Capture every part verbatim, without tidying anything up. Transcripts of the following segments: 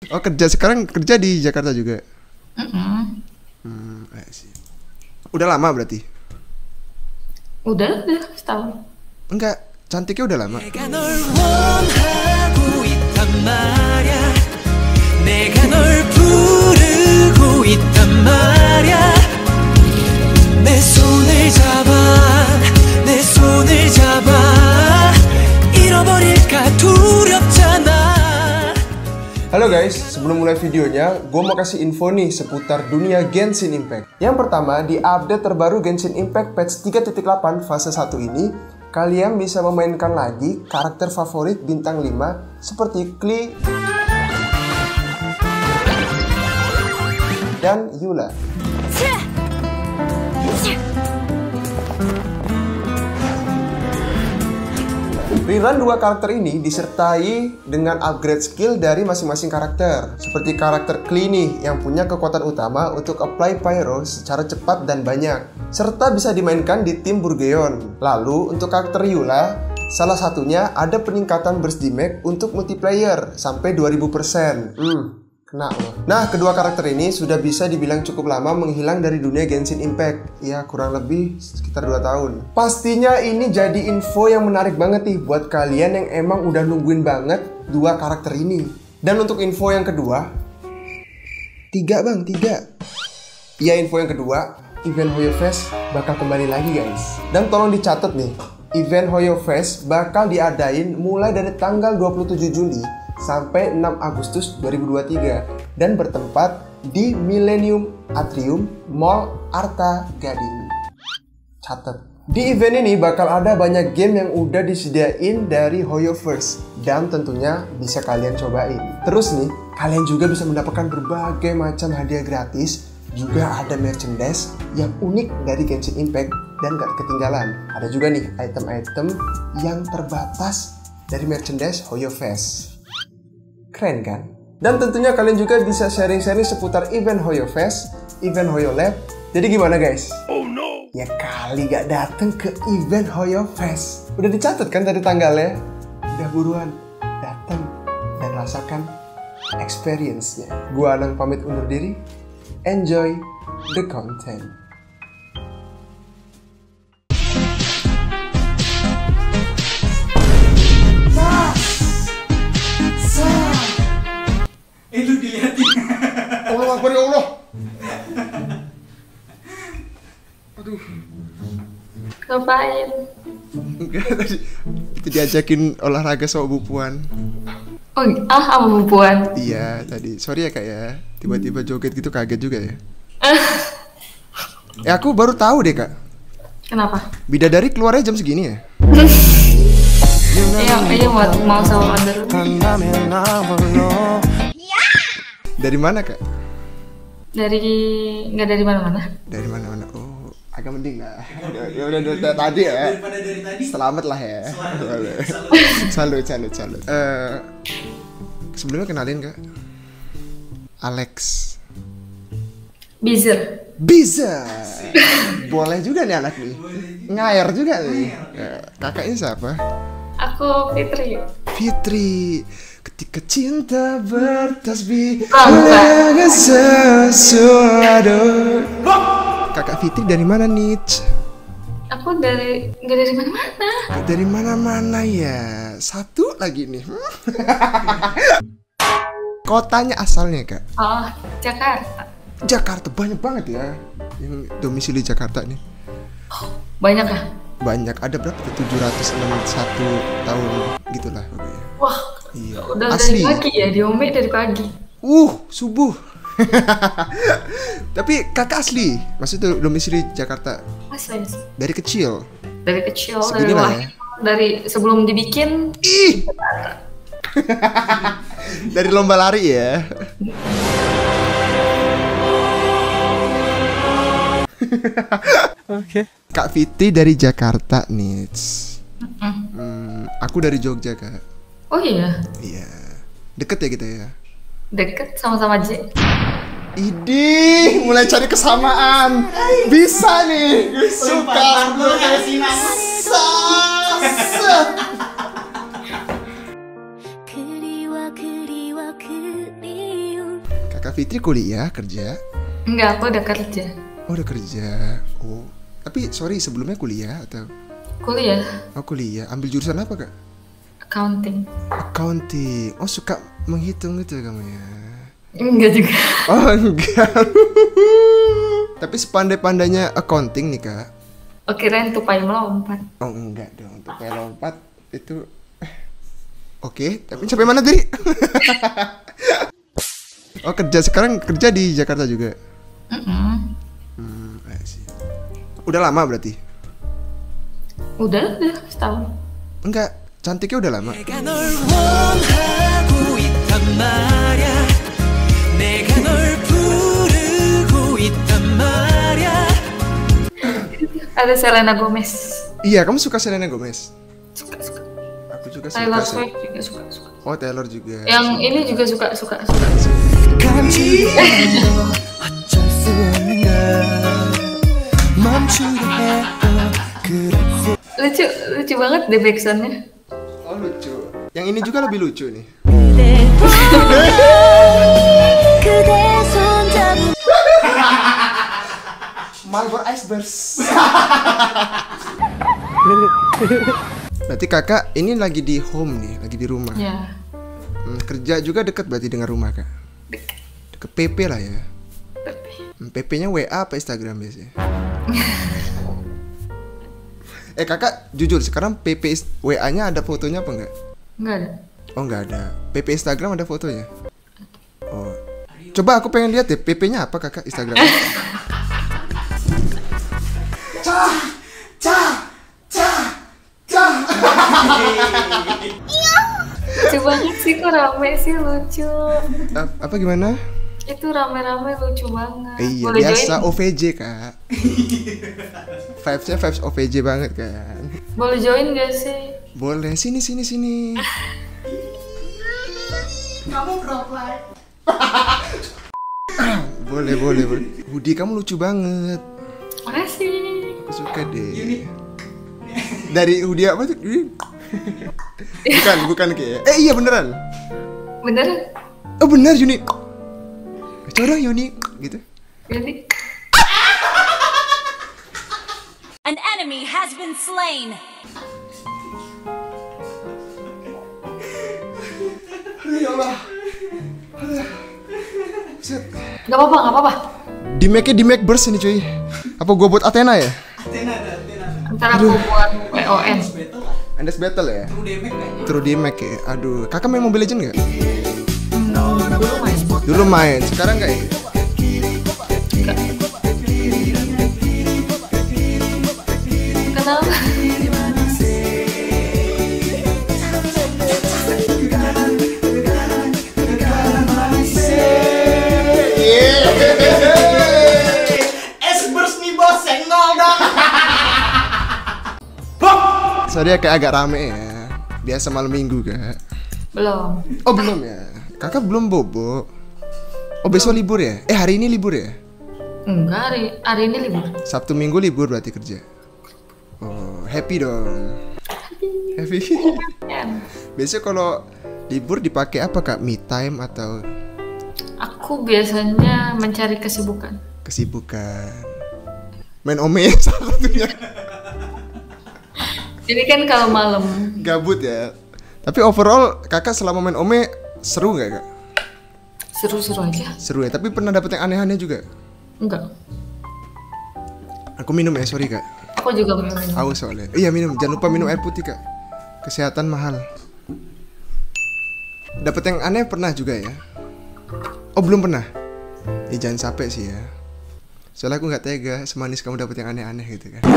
Oh kerja sekarang kerja di Jakarta juga. Mm-mm. Hmm, sih. Udah lama berarti? Udah, udah setahun. Enggak, cantiknya udah lama. Halo guys, sebelum mulai videonya, gue mau kasih info nih seputar dunia Genshin Impact. Yang pertama, di update terbaru Genshin Impact patch tiga titik delapan fase satu ini, kalian bisa memainkan lagi karakter favorit bintang lima seperti Klee dan Eula. Rerun dua karakter ini disertai dengan upgrade skill dari masing-masing karakter. Seperti karakter Klee nih yang punya kekuatan utama untuk apply pyro secara cepat dan banyak. Serta bisa dimainkan di tim Burgeon. Lalu untuk karakter Eula, salah satunya ada peningkatan burst damage untuk multiplayer sampai dua ribu persen. Hmm. Kena loh. Nah, kedua karakter ini sudah bisa dibilang cukup lama menghilang dari dunia Genshin Impact. Ya, kurang lebih sekitar dua tahun. Pastinya ini jadi info yang menarik banget nih buat kalian yang emang udah nungguin banget dua karakter ini. Dan untuk info yang kedua, tiga bang, tiga. Ya, info yang kedua, event Hoyo Fest bakal kembali lagi guys. Dan tolong dicatat nih, event Hoyo Fest bakal diadain mulai dari tanggal dua puluh tujuh Juli sampai enam Agustus dua ribu dua puluh tiga dan bertempat di Millennium Atrium Mall Arta Gading. Catat. Di event ini bakal ada banyak game yang udah disediain dari Hoyoverse dan tentunya bisa kalian cobain. Terus nih, kalian juga bisa mendapatkan berbagai macam hadiah gratis. Juga ada merchandise yang unik dari Genshin Impact dan gak ketinggalan. Ada juga nih item-item yang terbatas dari merchandise Hoyoverse. Keren kan? Dan tentunya kalian juga bisa sharing-sharing seputar event Hoyo Fest, event Hoyo Lab. Jadi gimana guys? Oh no! Ya kali gak dateng ke event Hoyo Fest. Udah dicatat kan tadi tanggalnya? Udah buruan datang dan rasakan experience-nya. Gua Anang pamit undur diri. Enjoy the content. Itu dilihatin. Allah Akbar ya Allah. Aduh. Ngapain? Enggak tadi itu diajakin olahraga sama Bu Puan. Oh, ah sama Bu Puan. Iya tadi. Sorry ya kak ya. Tiba-tiba joget gitu kaget juga ya. Eh aku baru tahu deh kak. Kenapa? Bidadari keluarnya jam segini ya? Iya, iya mau mau sama Wonder. Dari mana kak? Dari nggak dari mana-mana. Dari mana-mana. Oh, agak mending lah. Ya udah udah tadi ya. Daripada dari tadi. Selamat lah ya. Salut, salut, salut. Eh, sebelumnya kenalin kak. Alex. Bizer. Bisa. Boleh juga nih anak nih. Ngair juga nih. Kakaknya siapa? Aku Fitri. Fitri. Ketika cinta bertasbih Bukan. dengan sesuatu. Kakak Fitri dari mana nih? Aku dari nggak dari mana-mana. Dari mana-mana ya. Satu lagi nih. Kotanya asalnya kak? Oh, Jakarta. Jakarta banyak banget ya. Yang domisili Jakarta nih. Banyak ya? Banyak. Ada berapa? tujuh ratus enam puluh satu tahun gitulah pokoknya. Wah. Iya. Udah Asli. dari pagi ya, diombe dari pagi. Uh, subuh. Tapi kakak asli, maksudnya domisili Jakarta. Asli. Dari kecil. Dari kecil, Segini dari lah lahir, ya. dari sebelum dibikin. Ih. Dari lomba lari ya. Oke. Okay. Kak Fitri dari Jakarta nih. Hmm, aku dari Jogja kak. Oh iya. Iya. Deket ya kita ya. Deket sama-sama J. Idih, mulai cari kesamaan. Bisa nih. Suka. Bisa. Kak Fitri kuliah, kerja? Enggak, aku udah kerja. Oh, udah kerja. Oh, tapi sorry sebelumnya kuliah atau? Kuliah. Oh, kuliah. Ambil jurusan apa, Kak? Accounting. Accounting. Oh, suka menghitung gitu kamu ya? Enggak juga. Oh, enggak. Tapi sepandai-pandainya accounting nih, Kak. Oh, kirain tupai melompat. Oh, enggak dong. Tupai lompat itu Oke, tapi sampai mana tadi? Oh, kerja sekarang kerja di Jakarta juga. Mm-mm. Hmm, I see. Udah lama berarti? Udah, udah setahun. Enggak, cantiknya udah lama. Ada Selena Gomez. Iya, kamu suka Selena Gomez? Suka, suka. Aku juga Taylor suka. Swift juga suka, suka. Oh, Taylor juga. Yang ini juga suka, suka, suka. Lucu, lucu banget deh backsoundnya. Oh, lucu. Yang ini juga lebih lucu nih. Marlboro Icebergs. Berarti kakak ini lagi di home nih, lagi di rumah. Ya. Hmm, kerja juga deket berarti dengan rumah, Kak? Deket. Deket P P lah ya. Hmm, P P-nya W A apa Instagram biasanya? Eh kakak, jujur sekarang P P W A-nya ada fotonya apa enggak? Enggak ada. Oh enggak ada. P P Instagram ada fotonya? Oh. Coba aku pengen lihat deh P P-nya apa kakak Instagram. Cah, cah, cah, cah. Lucu banget sih, kok rame sih, lucu. A- apa gimana? Itu rame-rame lucu banget. Iya, Boleh biasa join? O V J, Kak. Vibes-nya vibes O V J banget kan. Boleh join gak sih? Boleh, sini sini sini. Kamu drop like. Boleh, boleh, boleh. Budi kamu lucu banget. Makasih. Aku suka deh. Dari Udi apa tuh? Bukan, bukan kayak. Eh iya beneran. Beneran? Oh bener Yuni. Coba Yuni gitu. Jadi An enemy has been slain. Ya Allah. Set. Gak apa-apa, gak apa-apa. Di make di make burst ini cuy. Apa gua buat Athena ya? Athena ada Athena. Ntar aku buat W O N. Battle lah. Andes battle ya? True damage kayaknya. True di make ya. Aduh, kakak main Mobile Legend nggak? Dulu main. Dulu main, sekarang nggak ya? Kenapa? Icebergs nih bos, senggol dong. Sorry ya kayak agak rame ya. Biasa malam minggu kak. Belum. Oh belum ya? Kakak belum bobo. Oh besok libur ya? Eh hari ini libur ya? Enggak, hari, hari ini libur. Sabtu minggu libur berarti kerja. Oh happy dong. Happy. Biasanya kalau libur dipakai apa kak? Me time atau Aku biasanya mencari kesibukan. kesibukan? Main ome salah satunya. Jadi kan kalau malam Gabut ya. Tapi overall kakak selama main ome seru nggak kak? seru-seru aja. Seru ya. Tapi pernah dapet yang aneh-aneh juga? Enggak. Aku minum ya sorry kak. Aku juga minum. Haus soalnya. Iya minum. Jangan lupa minum air putih kak. Kesehatan mahal. Dapet yang aneh pernah juga ya? Oh belum pernah. Eh jangan sampai sih ya. Soalnya aku nggak tega semanis kamu dapet yang aneh-aneh gitu kan.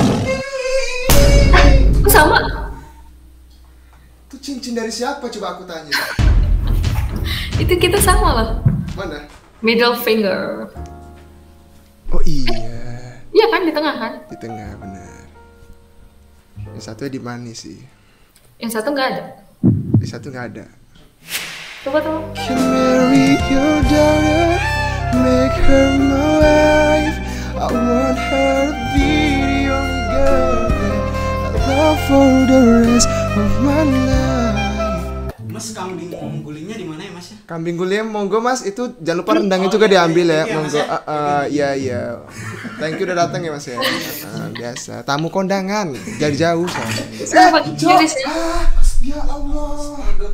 Sama. Itu cincin dari siapa coba aku tanya. Itu kita sama loh. Mana? Middle finger. Oh iya. Iya kan di tengah kan? Di tengah benar. Yang satunya di manis sih. Yang satu nggak ada. Yang satu nggak ada. Coba tuh. Can marry your daughter, make her my wife. I want her to be the only girl that I love for the rest of my life. Mas kambing gulingnya di mana ya Mas ya? Kambing guling monggo Mas, itu jangan lupa rendangnya juga diambil ya, monggo. Iya iya. Thank you udah datang ya Mas ya. Uh, biasa, tamu kondangan dari jauh soalnya. Siapa kiris ya? Ya Allah.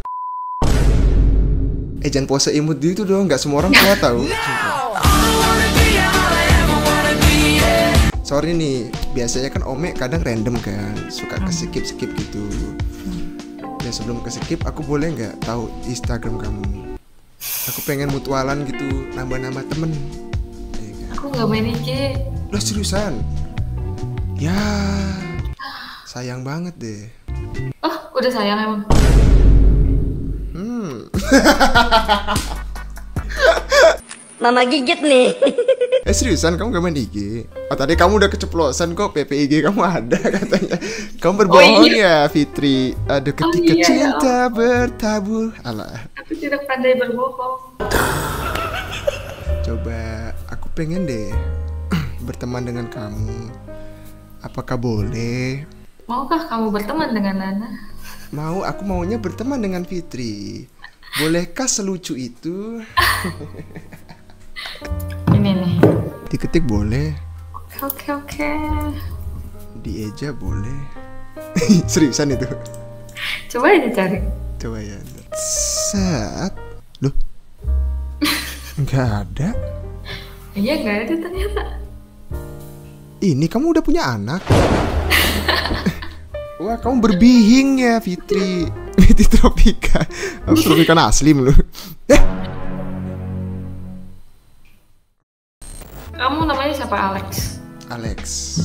Eh jangan pose imut gitu dong, nggak semua orang kuat tahu. Sorry nih, biasanya kan Ome kadang random kan, suka ke-skip-skip gitu. Ya sebelum ke-skip, aku boleh nggak tahu Instagram kamu? Aku pengen mutualan gitu, nambah-nambah temen. Ya, Aku nggak main I G. Lah seriusan? Ya, sayang banget deh. Oh, udah sayang emang. Hmm. Mama gigit nih. Eh seriusan kamu gak main I G? Oh tadi kamu udah keceplosan kok P P I G kamu ada katanya. Kamu berbohong Oh, iya. ya Fitri. Aduh ketika iya, cinta bertabur. Alah. Aku tidak pandai berbohong. Coba aku pengen deh berteman dengan kamu. Apakah boleh? Maukah kamu berteman dengan Nana? Mau, aku maunya berteman dengan Fitri. Bolehkah selucu itu? Ini nih. Diketik boleh. Oke oke. Dieja boleh. Seriusan itu? Coba aja cari. Coba ya. Set. Loh? Nggak ada. Iya nggak ada ternyata. Ini kamu udah punya anak? Wah, kamu berbihing ya, Fitri. Fitri Tropika. Aku Tropika asli lu. Eh, Kamu namanya siapa? Alex. Alex.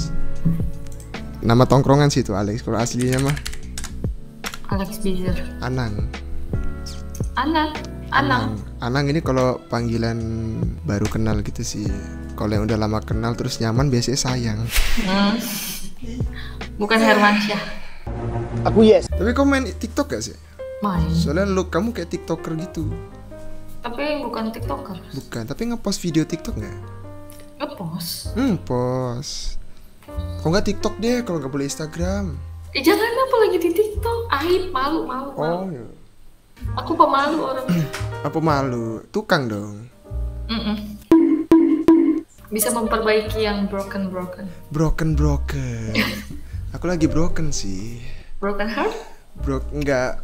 Nama tongkrongan sih itu Alex. Kalau aslinya mah Alex Bizer. Anang. Anang. Anang. Anang ini kalau panggilan baru kenal gitu sih. Kalau yang udah lama kenal terus nyaman biasanya sayang. Hmm. Bukan Hermansyah. Aku yes. Tapi kamu main TikTok gak sih? Main. Soalnya look kamu kayak TikToker gitu. Tapi bukan TikToker. Bukan, tapi ngepost video TikTok nggak? Ngepost. Hmm, post. Kok nggak TikTok deh kalau nggak boleh Instagram? Eh jangan apa lagi di TikTok. Aib, malu, malu, malu. Oh, ya. Aku pemalu orangnya. Apa malu? Tukang dong. Mm-mm. Bisa memperbaiki yang broken broken. Broken broken. Aku lagi broken sih. Broken heart? Brok enggak.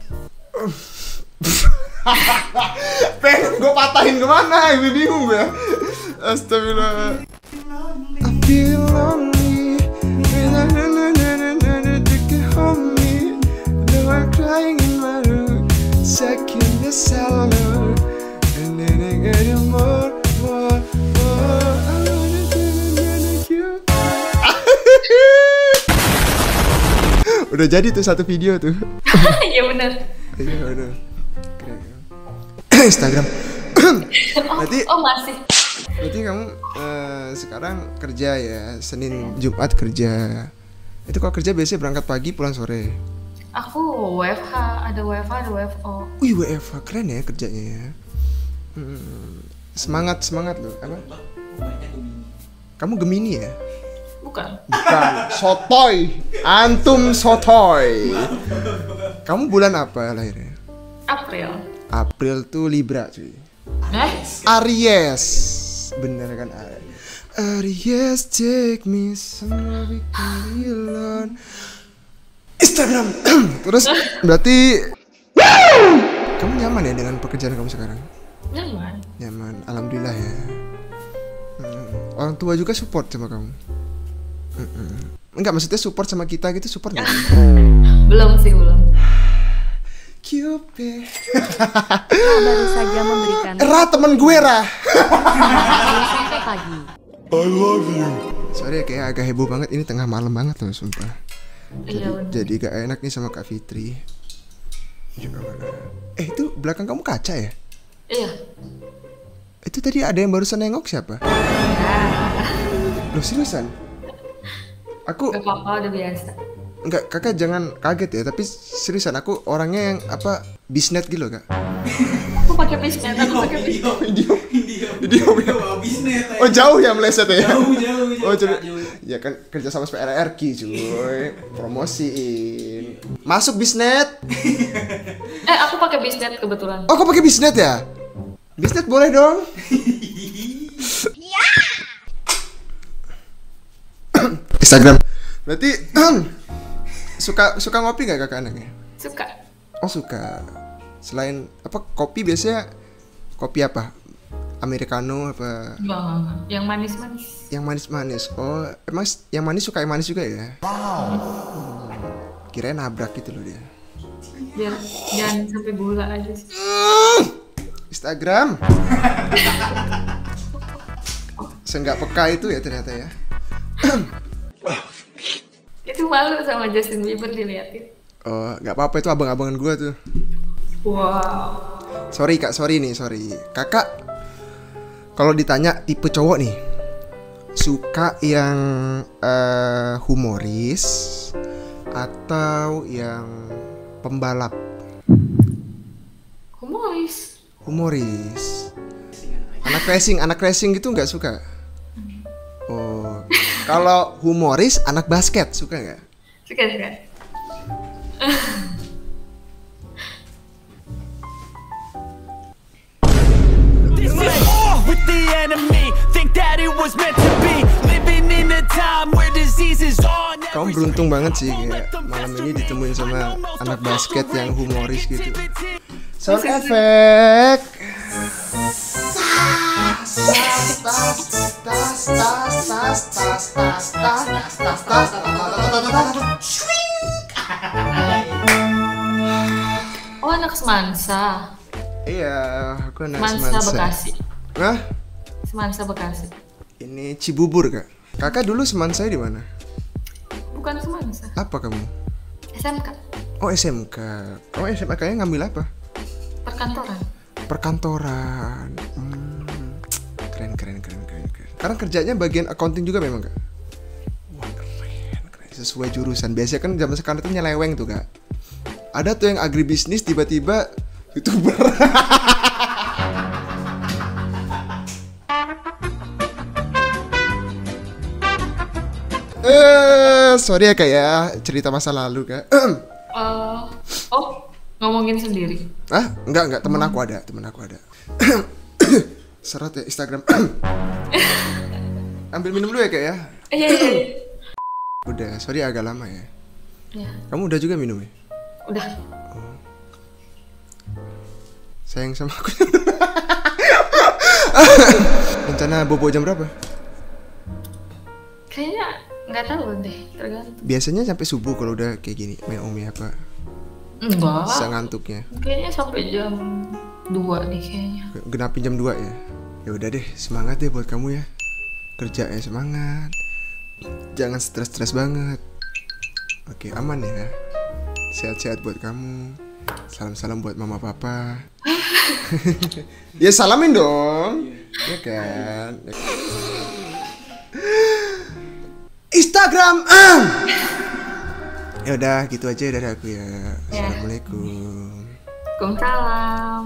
Pengen gue patahin kemana? Gue bingung gue. Astagfirullah. I feel lonely when I hold me. Though I'm crying in my room, second the cellar, and then I get more, more, more. I wanna do you. Udah jadi tuh satu video tuh. Iya benar. Iya udah. Keren. Instagram. Oh, Berarti oh masih. berarti kamu eh, sekarang kerja ya, Senin Jumat kerja. Itu kalau kerja biasanya berangkat pagi pulang sore. Aku W F H, ada W F H, ada W F O. Wih W F H keren ya kerjanya ya. Hmm, semangat semangat loh. Apa? Kamu Gemini ya? Bukan. Bukan. Sotoy. Antum sotoy. Kamu bulan apa lahirnya? April. April tuh Libra cuy. Eh? Aries. Bener kan Aries? Aries take me somewhere we can be alone. Instagram. Terus berarti kamu nyaman ya dengan pekerjaan kamu sekarang? Nyaman. Nyaman, alhamdulillah ya. Hmm. Orang tua juga support sama kamu? Mm-mm. Enggak, maksudnya support sama kita gitu, support nggak? Belum sih, belum. Cupid. Ra baru saja memberikan Ra temen gue Ra. sampai pagi. Sorry ya, kayak agak heboh banget. Ini tengah malam banget loh, sumpah. Jadi, Iya benar. jadi gak enak nih sama Kak Fitri. Juga mana? Eh itu belakang kamu kaca ya? Iya. Itu tadi ada yang barusan nengok siapa? Loh seriusan? Aku Gak apa-apa, udah biasa. enggak, kakak jangan kaget ya. Tapi seriusan aku orangnya yang apa bisnet gitu loh kak. Aku pakai bisnet, aku pakai bisnet. Video, Video. video. Video bisnet. Oh jauh ya meleset ya? Jauh, jauh, jauh. Oh jadi, Jauh. Ya kan kerja sama P R R Q cuy. Promosiin. Masuk Bisnet. Eh, aku pakai Bisnet kebetulan. Oh, kau pakai Bisnet ya? Bisnet boleh dong. Instagram. Berarti suka suka ngopi gak kakak anaknya? Suka. Oh suka. Selain apa kopi biasanya kopi apa? Americano apa? Bang, yang manis-manis. Yang manis-manis. Oh emang yang manis suka yang manis juga ya? Wow. Hmm. Kirain nabrak gitu loh dia. Biar jangan sampai gula aja sih. Instagram. Seenggak peka itu ya ternyata ya. Itu malu sama Justin Bieber diliatin. Oh, nggak apa-apa itu abang-abangan gue tuh. Wow. Sorry kak, sorry nih, sorry. Kakak, kalau ditanya tipe cowok nih, suka yang uh, humoris atau yang pembalap? Humoris. Humoris. Anak racing, anak racing gitu nggak suka? Oh, kalau humoris anak basket suka nggak? Suka suka. Kamu beruntung banget sih kayak malam ini ditemuin sama anak basket yang humoris gitu. Sound effect. Oh, anak Semansa. Iya, aku anak Semansa Semansa. Bekasi. Hah? Semansa Bekasi. Ini Cibubur kak. Kakak dulu Semansa di mana? Bukan Semansa. Apa kamu? S M K. Oh S M K. Kamu S M K nya ngambil apa? Perkantoran. Perkantoran. Hmm. Keren keren keren keren keren. Karena kerjanya bagian accounting juga memang kak. Wah keren keren. Sesuai jurusan. Biasanya kan zaman sekarang itu nyeleweng tuh kak. Ada tuh yang agribisnis tiba-tiba YouTuber. Eh, sorry ya kak ya, cerita masa lalu kak. Uh, oh, ngomongin sendiri. Ah, enggak enggak, temen aku ada, temen aku ada. Seret ya Instagram. Ambil minum dulu ya kak ya. Iya iya. Udah, sorry agak lama ya. Ya, Kamu udah juga minum ya? udah. Sayang sama aku. Rencana bobo jam berapa? Kayaknya nggak tahu deh, tergantung. Biasanya sampai subuh kalau udah kayak gini, main umi apa? Enggak. Bisa ngantuknya. Kayaknya sampai jam dua nih kayaknya. Genapin jam dua ya. Ya udah deh, semangat deh buat kamu ya. Kerja ya semangat. Jangan stres-stres banget. Oke, aman ya. Sehat-sehat buat kamu. Salam-salam buat mama papa. Ya salamin dong. Ya kan. Instagram. Ah. Ya udah gitu aja dari aku ya. Assalamualaikum. Waalaikumsalam.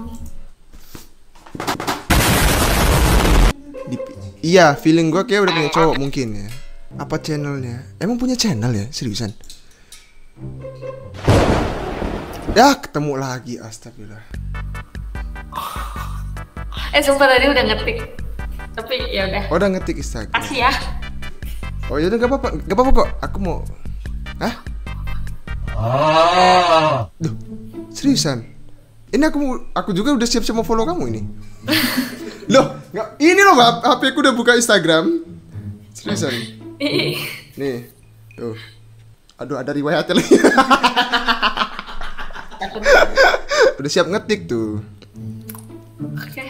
Di- iya, feeling gue kayak udah punya cowok mungkin ya. Apa channelnya? Emang punya channel ya? Seriusan? Ya ketemu lagi, astagfirullah. Eh sumpah tadi udah ngetik. Tapi ya udah. Oh, udah ngetik Instagram. Kasih ya. Oh ya udah gak apa-apa, gak apa-apa kok. Aku mau. Hah? Duh, seriusan? Ini aku mau- aku juga udah siap-siap mau follow kamu ini. Loh, nggak, ini loh H P ku udah buka Instagram. Seriusan? Nih, tuh. Aduh, ada riwayatnya lagi. Udah siap ngetik tuh. Oke.